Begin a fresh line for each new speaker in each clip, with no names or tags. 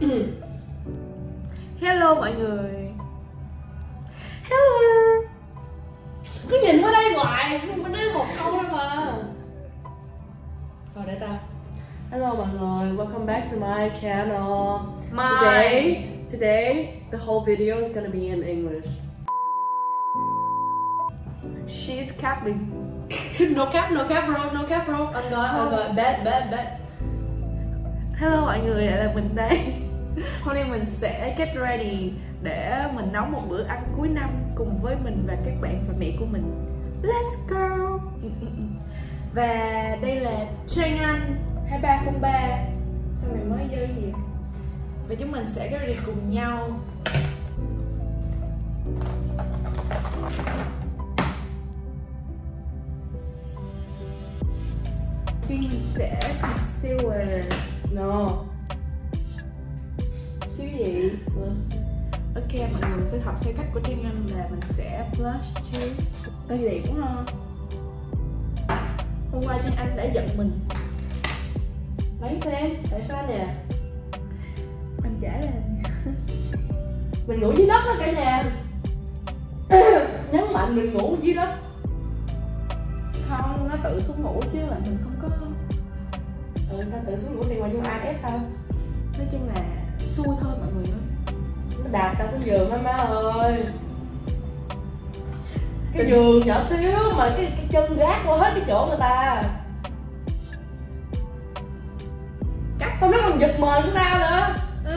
Hello mọi người. Hello. Cứ nhìn qua đây hoài, mình nói một câu thôi mà. Rồi để ta. Hello mọi người, welcome back to my channel. Today the whole video is gonna be in English. She's capping. No cap bro. Anh gọi, bet. Hello mọi người, lại là mình đây. Hôm nay mình sẽ get ready để mình nấu một bữa ăn cuối năm cùng với mình và các bạn và mẹ của mình. Let's go. Và đây là Trang Anh 2303. Sao mày mới vô gì? Và chúng mình sẽ get ready cùng nhau. Khi mình sẽ concealer. No. Chứ gì? Ok mọi người, mình sẽ học theo cách của Trang Anh là mình sẽ blush trước. Ê đẹp quá ha. Hôm qua Trang Anh đã giận mình. Lấy xem, tại sao nè? Anh trả là mình ngủ dưới đất đó cả nhà. Nhấn mạnh mình ngủ dưới đất. Không, nó tự xuống ngủ chứ là mình không có. Ta tự xuống ngủ thì ngoài nhưng ai ép đâu. Nói chung là xui thôi mọi người ơi. Nó đạp ta xuống giường á má ơi. Cái giường nhỏ xíu mà cái chân gác qua hết cái chỗ người ta. Cắt xong nó còn giật mền của tao nữa.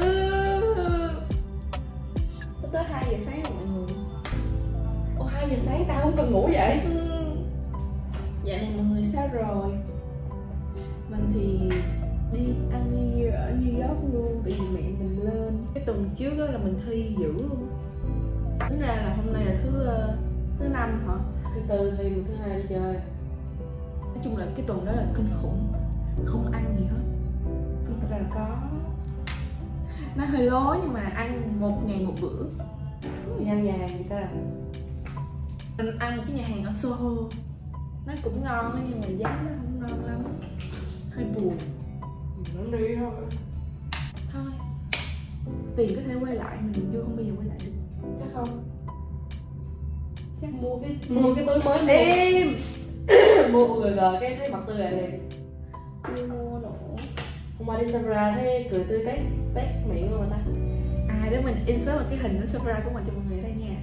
Lúc đó 2 giờ sáng rồi mọi người. Ồ 2 giờ sáng tao không cần ngủ vậy. Dạo này mọi người sao rồi? Mình thì đi ăn New Year ở New York luôn. Tại vì mẹ mình lên. Cái tuần trước đó là mình thi dữ luôn. Tính ra là hôm nay là thứ 5 hả? Thứ 4 thi, thứ 2 đi chơi. Nói chung là cái tuần đó là kinh khủng. Không ăn gì hết. Không, thật ra là có. Nó hơi lố nhưng mà ăn 1 ngày 1 bữa. Đi ăn nhà hàng gì ta? Mình ăn cái nhà hàng ở Soho. Nó cũng ngon á nhưng mà giá nó không ngon lắm. Hơi buồn. Nó đi thôi. Thôi. Tiền có thể quay lại, mình vô không bao giờ quay lại được. Chắc không? Chắc mua cái túi mới. Em mua UGG cái thấy mặt tươi lại liền. Chưa mua nữa. Hôm qua đi Sephora thấy cười tươi tét miệng luôn mà ta. Để mình insert một cái hình của Sephora của mình cho mọi người đây nha.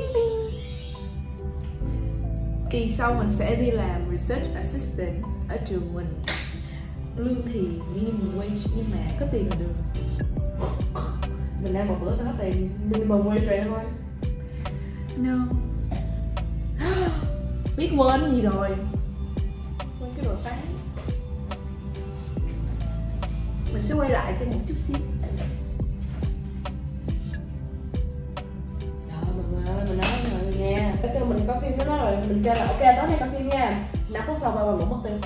Kỳ sau mình sẽ đi làm research assistant ở trường mình. Lương thì minimum wage nhưng mà có tiền là được. Mình ăn một bữa thôi hết tiền minimum wage rồi thôi. No. Biết quên gì rồi. Quên cái đồ tán. Mình sẽ quay lại cho một chút xíu. Trời mọi người ơi, mình nói với mọi người nghe. Kêu mình có phim đó rồi, mình kêu là ok tối nay coi phim nha. 5 phút sau qua ngủ mất tiêu.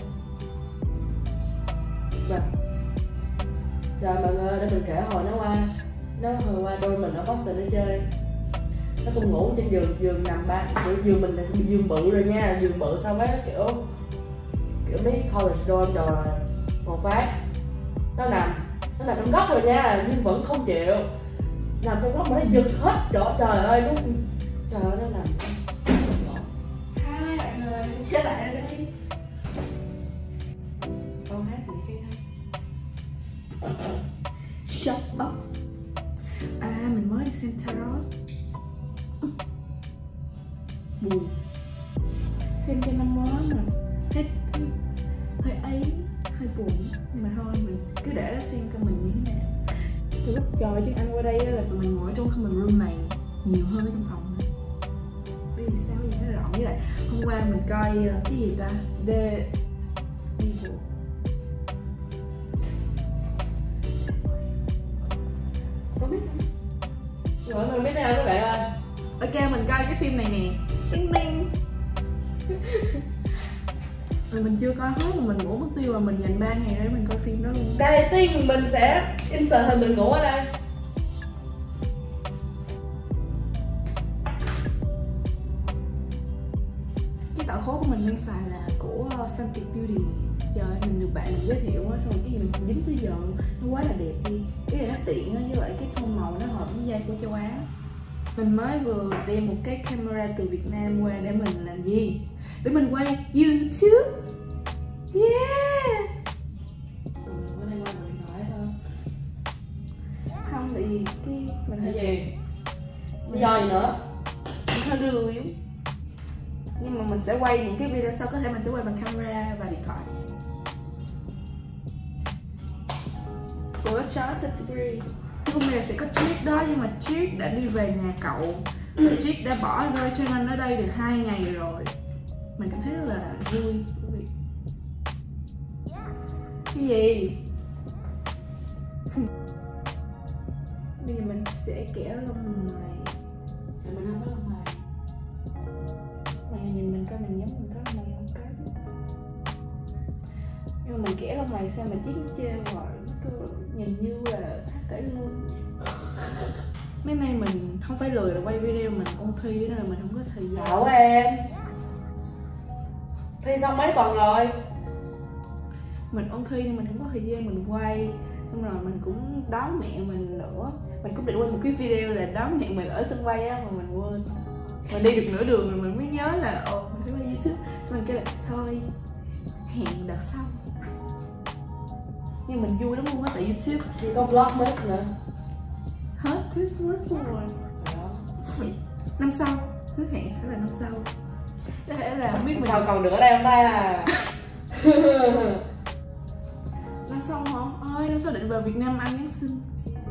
Vâng. Trời mọi người ơi, để mình kể hồi hồi qua đôi mình ở Boston để chơi. Nó cũng ngủ trên giường nằm giường mình là giường bự rồi nha, giường bự sau mấy kiểu mấy college dorm rồi một phát nó nằm trong góc rồi nha nhưng vẫn không chịu nằm trong góc mà nó giật hết chỗ. Trời ơi nó nằm. Hai bạn người chết lại ở đây. Câu hát gì khác hay. Shut up. Mình mới đi xem tarot. Buồn. Xem cho năm mới mà thấy hơi buồn. Nhưng mà thôi mình cứ để nó xem coi mình như thế nào. Từ lúc trời chứ anh qua đây là tụi mình ngồi trong common room này nhiều hơn ở trong phòng này. Bởi vì sao vậy nó rộng. Với lại hôm qua mình coi cái gì ta, The Evil. Có biết không? Mọi người biết nào các bạn ơi. Ok mình coi cái phim này nè. Ting ting. Mình chưa coi hết mà mình ngủ mất tiêu và mình dành 3 ngày để mình coi phim đó luôn. Đây Tiên mình sẽ insert hình mình ngủ ở đây. Cái tạo khối của mình đang xài là của Fenty Beauty trời mình được bạn mình giới thiệu á, xong rồi cái gì mình cũng dính tới giờ, nó quá là đẹp đi, cái này nó tiện á, với lại cái tông màu nó hợp với da của châu Á. Mình mới vừa đem một cái camera từ Việt Nam qua để mình làm gì? Để mình quay YouTube. Yeah.
Bữa nay qua điện thoại thôi.
Không, tại vì cái mình
Cái gì? Lý do gì nữa?
mình hơi lười lắm. Nhưng mà mình sẽ quay những cái video sau, có thể mình sẽ quay bằng camera và điện thoại. Ủa Charles Degree. Hôm nay sẽ có Trick đó, nhưng mà Trick đã đi về nhà cậu. Trick đã bỏ rơi cho anh ở đây được 2 ngày rồi. Mình cảm thấy rất là vui. Cái gì? Bây giờ mình sẽ kẻ lông mày.
Thì mình không có lông mày.
Mày nhìn mình coi mình giống mình có lông mày không có. Nhưng mà mình kẻ lông mày sao mà Trick chê hoài, nhìn như là phát cải lương. Mấy nay mình không phải lười là quay video, mình ôn thi nên là mình không có thời gian.
Xạo em. Thi xong mấy tuần rồi?
Mình ôn thi nên mình không có thời gian mình quay. Xong rồi mình cũng đón mẹ mình nữa. Mình cũng định quay một cái video là đón mẹ mình ở sân bay á, mà mình quên. Mình đi được nửa đường rồi mình mới nhớ là mình phải quay YouTube. Xong mình kêu là thôi hẹn đợt sau. Nhưng mình vui lắm luôn á, tại YouTube
Thì có vlogmas nữa.
hết Christmas rồi.
Đó.
Năm sau, hứa hẹn sẽ là năm sau. Có thể là không biết mình
Sao còn nữa đây không ta?
năm sau hả? Ôi, năm sau định vào Việt Nam ăn Giáng sinh.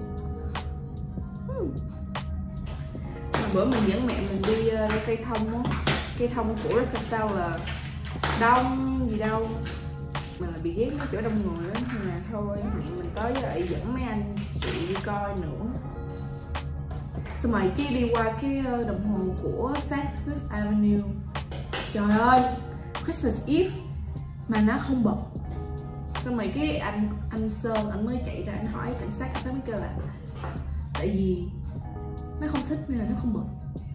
Mà bữa mình dẫn mẹ mình đi ra cây thông á. Cây thông của Rockefeller đông gì đâu. Mình là bị ghét mấy chỗ đông người á, nhưng mà thôi mẹ mình tới với lại dẫn mấy anh chị đi coi nữa. Xong rồi cái đi qua cái đồng hồ của Saks Fifth Avenue. Trời ơi, Christmas Eve mà nó không bật. Xong rồi cái anh Sơn, anh mới chạy ra, anh hỏi cảnh sát mới kêu là tại vì nó không thích nên là nó không bật.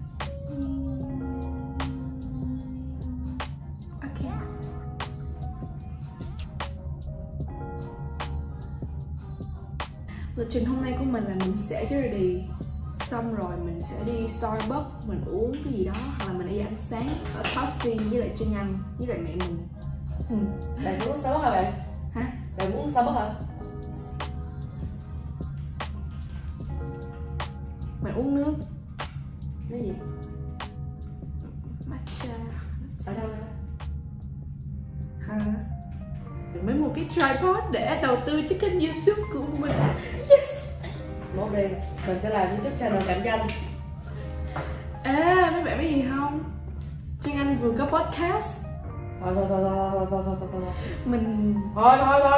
Ok. Lịch trình hôm nay của mình là mình sẽ get ready, xong rồi mình sẽ đi Starbucks, mình uống cái gì đó, hoặc là mình đi ăn sáng ở Toasty với lại Trinh Anh với lại mẹ mình.
Bạn muốn Starbucks hả bạn?
Hả?
Bạn muốn Starbucks hả?
Mình uống nước
Cái gì?
matcha.
Ở đâu đây?
Hả? Mình mới mua cái tripod để đầu tư cho kênh YouTube của mình. Yes!
Mốt đi, mình sẽ làm YouTube channel cạnh tranh.
Ê, mấy bạn biết gì không? Trinh Anh vừa có podcast.
Thôi.
Mình
Thôi.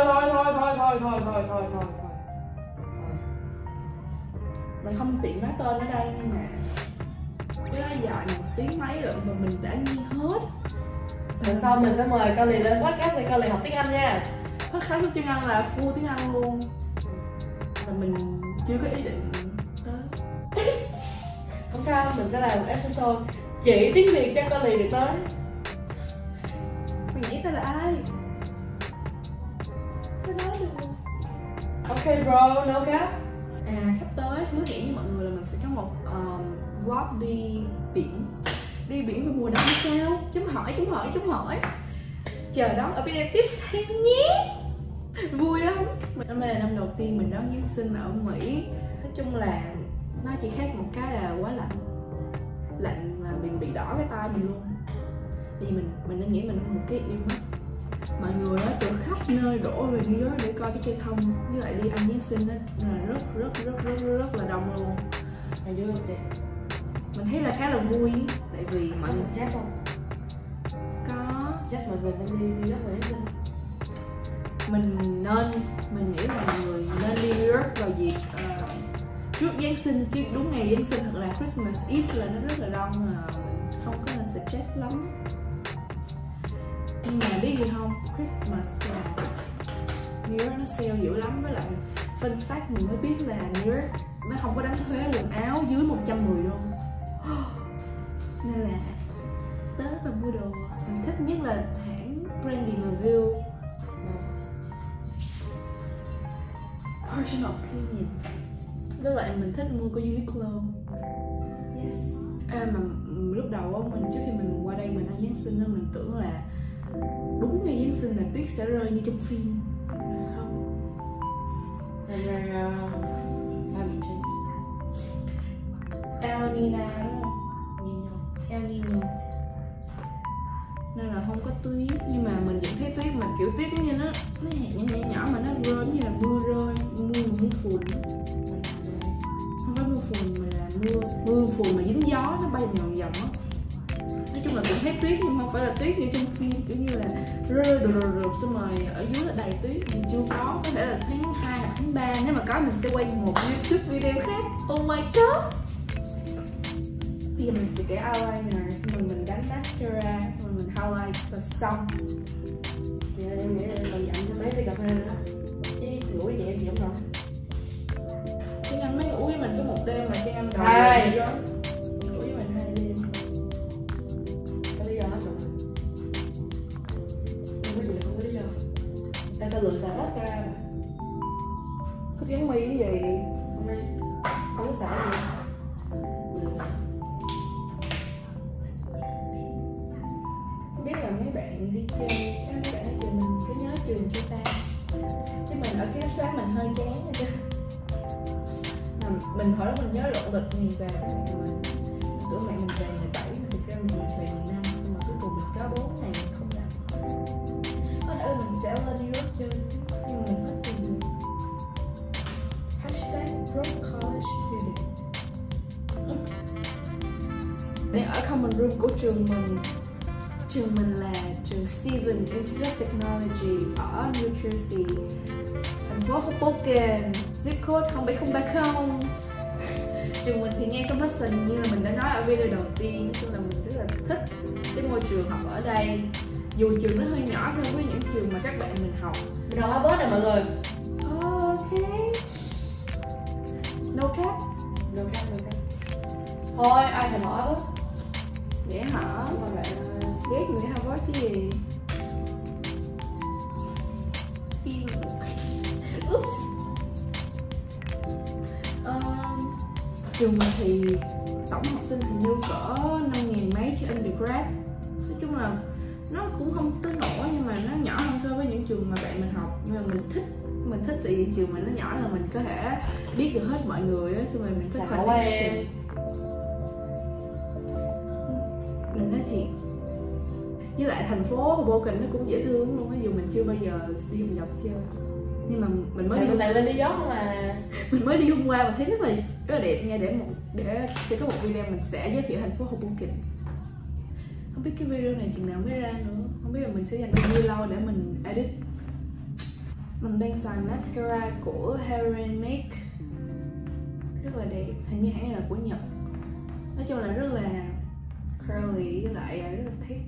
mình không tiện nói tên ở đây, nhưng mà cái đó dài 1 tiếng mấy rồi mà mình đã nghe hết.
Lần sau mình sẽ mời Cao Lì lên podcast để Cao Lì học tiếng Anh nha.
Podcast của Trinh Anh là full tiếng Anh luôn. Và mình chưa có ý định tới.
Không sao, mình sẽ làm một episode chỉ tiếng Việt cho Cao Lì được nói.
Mình nghĩ ta là ai? Tôi nói được luôn.
Ok bro, no cap.
Sắp tới hứa hẹn với mọi người là mình sẽ có một vlog đi biển. Đi biển vào mùa đông sao? Chấm hỏi. Chờ đón ở video tiếp theo nhé. Vui lắm. Năm nay là năm đầu tiên mình đón Giáng sinh ở Mỹ. Nói chung là nó chỉ khác một cái là quá lạnh. Lạnh mà mình bị đỏ cái tai mình luôn. Vì mình nên nghĩ mình có một cái earmuff. Mọi người đó từ khắp nơi đổ về New York để coi cái cây thông với lại đi ăn Giáng sinh đó, là rất là đông luôn.
Ở dưới không chị?
Mình thấy là khá là vui, tại vì mọi
Có
người
suggest không?
có
Suggest mọi người nên đi New York vào Giáng sinh.
mình nghĩ là mọi người nên đi New York vào dịp trước Giáng sinh, chứ đúng ngày Giáng sinh hoặc là Christmas Eve là nó rất là đông, là mình không có nên suggest lắm. Nhưng mà biết gì không, Christmas là New York nó sale dữ lắm. Với lại fun fact mình mới biết là New York nó không có đánh thuế quần áo dưới 110 đô. Nên là Tết và mua đồ mình thích nhất là hãng Brandy Melville. personal opinion. Với lại mình thích mua của Uniqlo. Yes. Mà lúc đầu á, mình trước khi mình qua đây mình ăn Giáng sinh á, mình tưởng là đúng ngày Giáng sinh là tuyết sẽ rơi như trong phim. Không.
Ra ba miền Trung.
El Nino đúng không? El Nino. Nên là không có tuyết, nhưng mà mình vẫn thấy tuyết mà kiểu tuyết như nó hạt nhỏ mà nó rơi như là mưa rơi, mưa phùn. Không phải mưa phùn mà là mưa phùn mà dính gió nó bay vòng vòng á. Nói chung là cũng thấy tuyết nhưng không phải là tuyết như trong phim, kiểu như là rơi rụp xong rồi ở dưới là đầy tuyết. Mình chưa có thể là tháng 2 hoặc tháng 3, nếu mà có mình sẽ quay một YouTube video khác. Oh my god. Bây giờ mình sẽ kẻ eyeliner, xong rồi mình đánh mascara, xong rồi mình highlight và xong.
Dạ em nghĩ là em còn dặn cho mấy ly cà phê nữa. Chứ ngủ với chị em gì không rồi.
Chứ anh mới ngủ với mình có một đêm mà cho anh đòi
Hai.
ngủ với mình 2 đêm.
Có lý do hết rồi. Nhưng mấy chị không có lý do. Tại sao lựa xài mascara mà?
Thích gắn mi cái gì?
Hôm nay không có xài gì.
Không biết là mấy bạn đi chơi, mấy bạn ở trường mình có nhớ trường chưa ta? Chứ mình ở ký túc xá mình hơi chán rồi chứ. Mình hồi đó mình nhớ lộn lịch ngày về của mẹ mình. Tuổi mẹ mình về ngày 7 mà thực ra mình về ngày 5, xong rồi cuối cùng mình có 4 ngày mình không làm. Có thể là mình sẽ lên New York chơi, nhưng mà mình hết tiền rồi. Hashtag broke college student. Đang ở common room của trường mình. Trường mình là trường Stephen Institute of Technology ở New Jersey, thành phố Hoboken, zip code 07030. Trường mình thì ngay sông Hudson như là mình đã nói ở video đầu tiên. Nói chung là mình rất là thích cái môi trường học ở đây. Dù trường nó hơi nhỏ so với những trường mà các bạn mình học.
Mình học Harvard nè mọi người.
Ok. No cap.
No cap, no cap. Thôi ai thèm hỏi Harvard.
Vậy hả?
Nhưng mà bạn
Ghét người Harvard chứ gì. Oops. Trường mình thì tổng học sinh thì như cỡ 5.000 mấy cho undergrad. Nói chung là nó cũng không tới nổi, nhưng mà nó nhỏ hơn so với những trường mà bạn mình học. Nhưng mà mình thích tại vì trường mình nó nhỏ là mình có thể biết được hết mọi người á, xong rồi mình có connection. Mình nói thiệt, với lại thành phố Hoboken nó cũng dễ thương luôn á, dù mình chưa bao giờ đi vòng vòng chơi. Nhưng mà mình mới
đi tại lên đi gió không mà.
Mình mới đi hôm qua và thấy rất là đẹp nha. Để sẽ có một video mình sẽ giới thiệu thành phố Hoboken. Không biết cái video này chừng nào mới ra nữa, không biết là mình sẽ dành bao nhiêu lâu để mình edit. Mình đang xài mascara của Heron Make, rất là đẹp, hình như hãng này là của Nhật. Nói chung là rất là curly với lại rất là thick.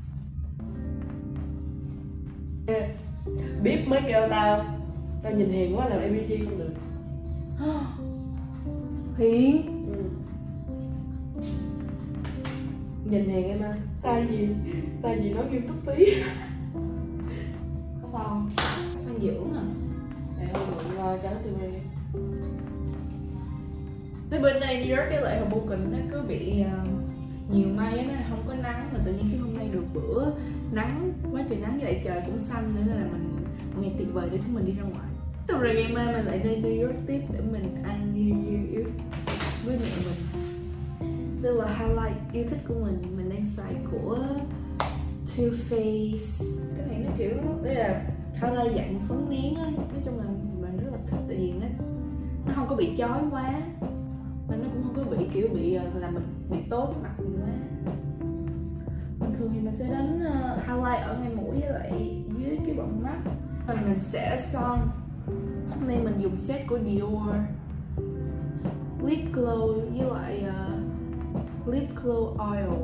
Bíp mới kêu tao nhìn hiền quá làm MVG không được.
Hiền?
Ừ. Nhìn hiền em ơi. Style gì nói nghiêm túc tí. Có sao không?
Sao dưỡng à?
Để không mượn cho nó TV.
Tới bên đây New York với lại Hoboken nó cứ bị nhiều mây á, nó không có nắng, mà tự nhiên cái hôm nay được bữa nắng, quá trời nắng với lại trời cũng xanh, nên là mình một ngày tuyệt vời để chúng mình đi ra ngoài. Từ rồi ngày mai mình lại lên New York tiếp để mình ăn New Year Eve với mẹ mình. Đây là highlight yêu thích của mình đang xài của Too Faced. Cái này nó kiểu, đây là highlight dạng phấn nén á, nói chung là mình rất là thích tại vì nó không có bị chói quá, mà nó cũng không có bị kiểu làm mình bị tối cái mặt mình quá. Bình thường thì mình sẽ đánh highlight ở ngay mũi với lại dưới cái bọng mắt. Và mình sẽ son. Hôm nay mình dùng set của Dior Lip Glow với lại Lip Glow Oil.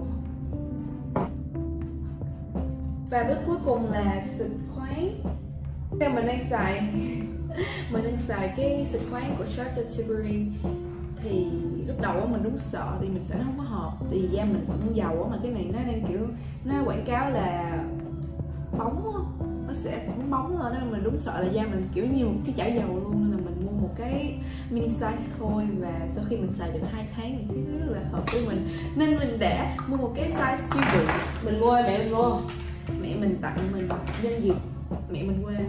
Và bước cuối cùng là xịt khoáng. Đây mình đang xài cái xịt khoáng của Charlotte Tilbury. Thì lúc đầu mình đúng sợ thì mình sợ nó không có hợp, thì da mình cũng dầu á, mà cái này nó đang kiểu nó quảng cáo là bóng á, nó sẽ phản bóng lên, nên mình đúng sợ là da mình kiểu như một cái chảo dầu luôn, nên là mình mua cái mini size thôi, và sau khi mình xài được 2 tháng mình thấy nó rất là hợp với mình nên mình đã mua một cái size siêu bự.
Mình mua hay mẹ mình mua?
Mẹ mình tặng mình nhân dịp mẹ mình qua.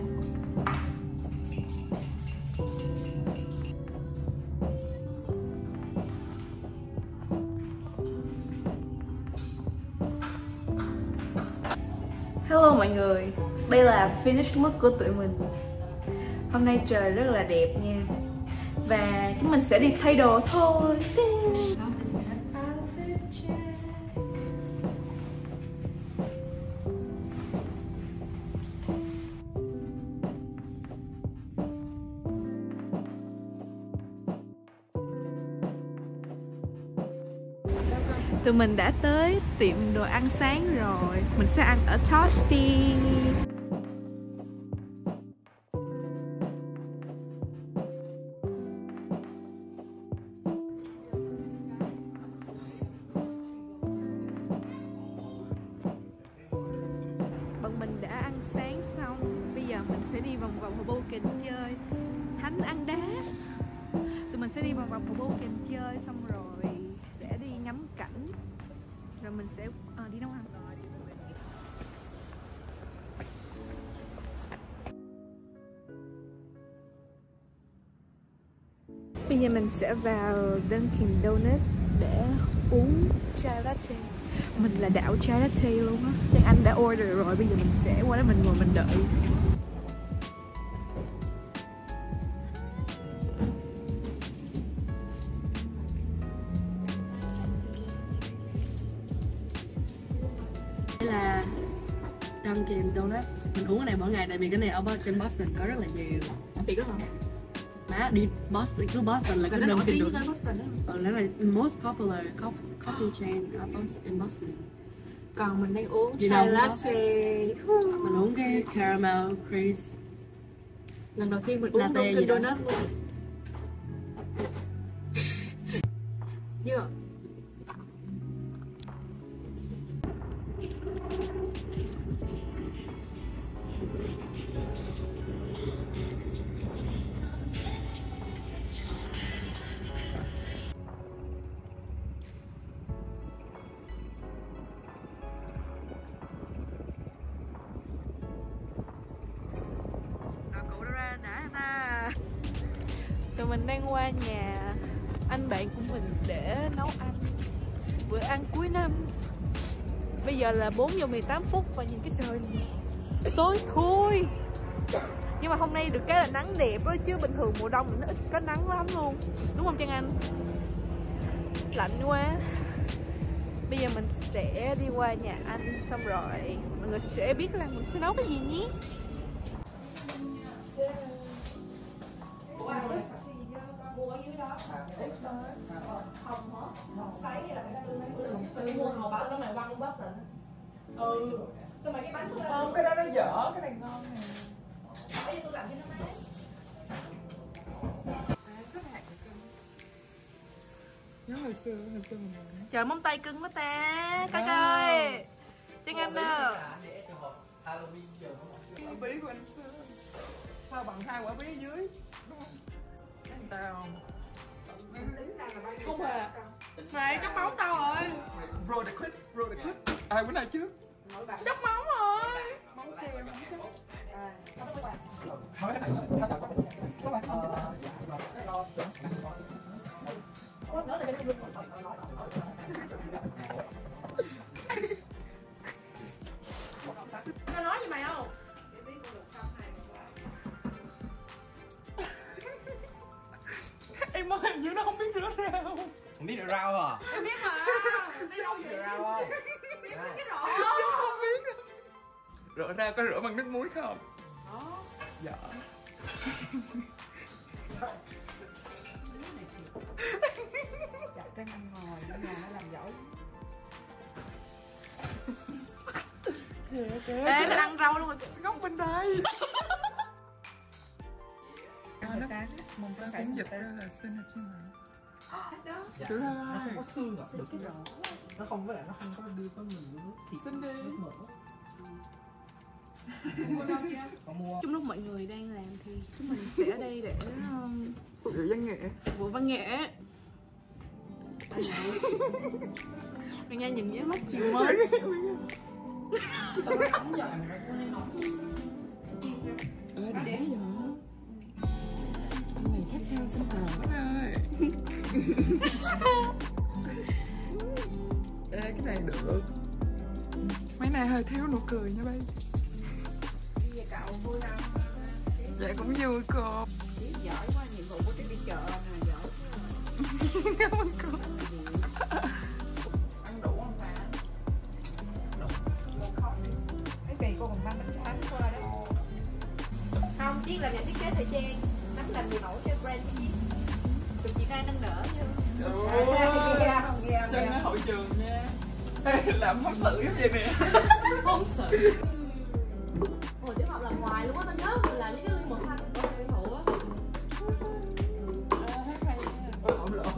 Hello mọi người, đây là finish look của tụi mình. Hôm nay trời rất là đẹp nha. Và chúng mình sẽ đi thay đồ thôi. Tụi mình đã tới tiệm đồ ăn sáng rồi. Mình sẽ ăn ở Toasty. Bọn mình đã ăn sáng xong. Bây giờ mình sẽ đi vòng vòng Hoboken chơi Thánh ăn đá. Tụi mình sẽ đi vòng vòng Hoboken chơi xong rồi sẽ đi ngắm cảnh, rồi mình sẽ đi nấu ăn. Bây giờ mình sẽ vào Dunkin Donuts để uống chai latte. Mình là đạo chai latte luôn á. Trang Anh đã order rồi, bây giờ mình sẽ qua đó mình ngồi mình đợi.
Đây là Dunkin Donuts. Mình uống cái này mỗi ngày tại vì cái này ở trên Boston có rất là nhiều.
Thì có không?
Má đi Boston, cứ Boston là cái Dunkin Donuts. Nó là most popular coffee chain in Boston.
Còn mình đang uống chai latte.
Mình uống cái caramel craze.
Lần đầu tiên mình uống Dunkin Donuts luôn. Yeah. Tụi mình đang qua nhà anh bạn của mình để nấu ăn bữa ăn cuối năm. Bây giờ là 4 giờ 18 phút và nhìn cái trời này tối thui. Nhưng mà hôm nay được cái là nắng đẹp đó, chứ bình thường mùa đông nó ít có nắng lắm luôn. Đúng không Trang Anh? Lạnh quá. Bây giờ mình sẽ đi qua nhà anh xong rồi mọi người sẽ biết là mình sẽ nấu cái gì nhé. Mua ở dưới đó. Hồng hả? Sấy là người ta đưa mấy mua hồng bảo nó mày quăng lên Boston. Ừ. Sao mà cái bánh
không, cái đó nó dở, cái này ngon nè.
Bỏ vô tủ lạnh cho nó mát.
Rất hạt cưng. Nhớ hồi xưa mình làm.
Trời móng tay cưng quá ta. Các ơi. Trang Anh đâu?
Quả bí của anh xưa. Sao bằng 2 quả bí ở dưới? Đúng không? Thấy người ta không?
Không hề. Mày chóc móng tao rồi.
Roll the clip. Ai bữa nay trước?
Chóc móng rồi.
Móng xe, móng chắc.
Nó nói với mày không?
Em ơi, hình như nó không biết rửa rau.
Không biết rửa rau à?
Em biết mà. Đi đâu vậy?
Rửa rau không?
Biết cái rõ.
Không biết. Rửa rau có rửa bằng nước muối không?
Đó.
Dạ.
Trang Anh ngồi, nó làm giỏi.
Ê, nó ăn rau luôn rồi.
Góc bên đây. Nó mong ta cũng dịch ra là spinach chứ mà. Thử thôi.
Nó không có xương à? Được cái nó không, với lại nó không có đưa có nhiều nước thịt.
Xin đi.
Nước mỡ.
Trong lúc mọi người đang làm thì chúng mình sẽ ở đây để
phục vụ văn nghệ.
phục vụ văn nghệ. Mình nghe nhìn với mắt chiều mới.
Để rồi. Anh này khát khao sinh hồn quá ơi. Ê, cái này được. Mấy này hơi thiếu nụ cười nha bay.
Bây giờ cậu vui không?
Dạ cũng vui cô.
Giỏi quá, nhiệm vụ của đi chợ nè, giỏi.
Cảm ơn cô. Ăn đủ không bà? Đủ. Không. Cái kỳ cô còn mang bánh tráng qua đó.
Không, Chiết làm nhà thiết kế thời trang, nắm làm người mẫu cho brand Chiết. Tụi chị Rai nâng đỡ chứ.
Chân ở hội trường nha. Làm phóng sự giống vậy nè.
Phóng sự. Hồi tiểu học làm ngoài luôn á, tao nhớ mình làm những cái ly màu xanh của người thủ á.
Hát hay nha. Ổn lộn.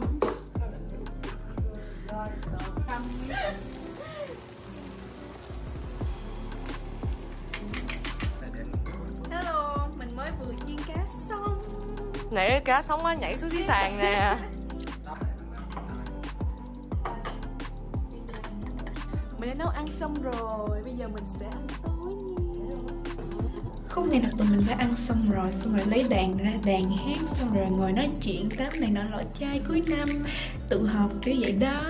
Hello, mình mới vừa chiên cá xong.
Nãy cá sống á nhảy xuống dưới sàn nè.
Mình đã nấu ăn xong rồi, bây giờ mình sẽ ăn tối nha. Khúc này là tụi mình đã ăn xong rồi lấy đàn ra đàn hát, xong rồi ngồi nói chuyện tám này nọ lọ chai cuối năm, tụ họp kiểu vậy đó.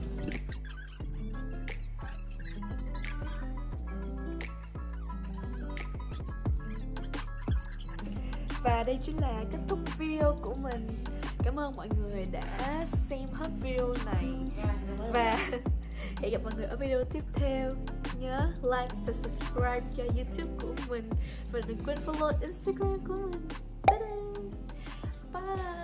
Và đây chính là kết thúc video của mình. Cảm ơn mọi người đã xem hết video này. Và hẹn gặp mọi người ở video tiếp theo. Nhớ like và subscribe cho YouTube của mình. Và đừng quên follow Instagram của mình. Bye bye.